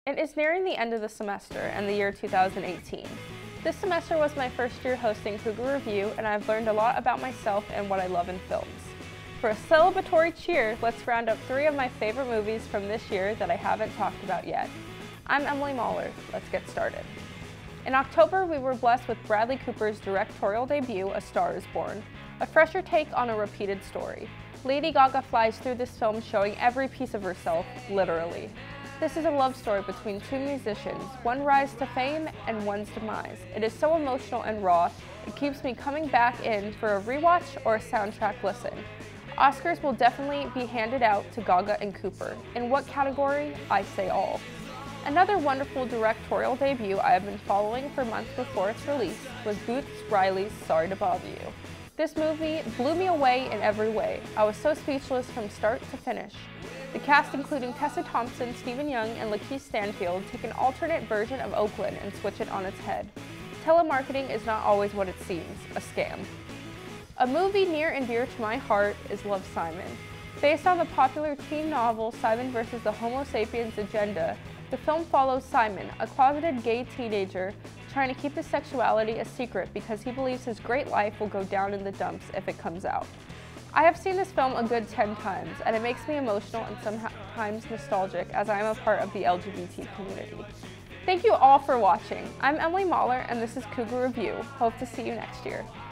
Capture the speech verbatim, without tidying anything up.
It is nearing the end of the semester and the year two thousand eighteen. This semester was my first year hosting Cougar Review, and I've learned a lot about myself and what I love in films. For a celebratory cheer, let's round up three of my favorite movies from this year that I haven't talked about yet. I'm Emily Mahler. Let's get started. In October, we were blessed with Bradley Cooper's directorial debut, A Star is Born, a fresher take on a repeated story. Lady Gaga flies through this film showing every piece of herself, literally. This is a love story between two musicians, one rise to fame and one's demise. It is so emotional and raw, it keeps me coming back in for a rewatch or a soundtrack listen. Oscars will definitely be handed out to Gaga and Cooper. In what category? I say all. Another wonderful directorial debut I have been following for months before its release was Boots Riley's Sorry to Bother You. This movie blew me away in every way. I was so speechless from start to finish. The cast, including Tessa Thompson, Stephen Young, and Lakeith Stanfield, take an alternate version of Oakland and switch it on its head. Telemarketing is not always what it seems, a scam. A movie near and dear to my heart is Love, Simon. Based on the popular teen novel Simon versus the Homo sapiens Agenda, the film follows Simon, a closeted gay teenager trying to keep his sexuality a secret because he believes his great life will go down in the dumps if it comes out. I have seen this film a good ten times, and it makes me emotional and sometimes nostalgic as I am a part of the L G B T community. Thank you all for watching. I'm Emily Mahler, and this is Cougar Review. Hope to see you next year.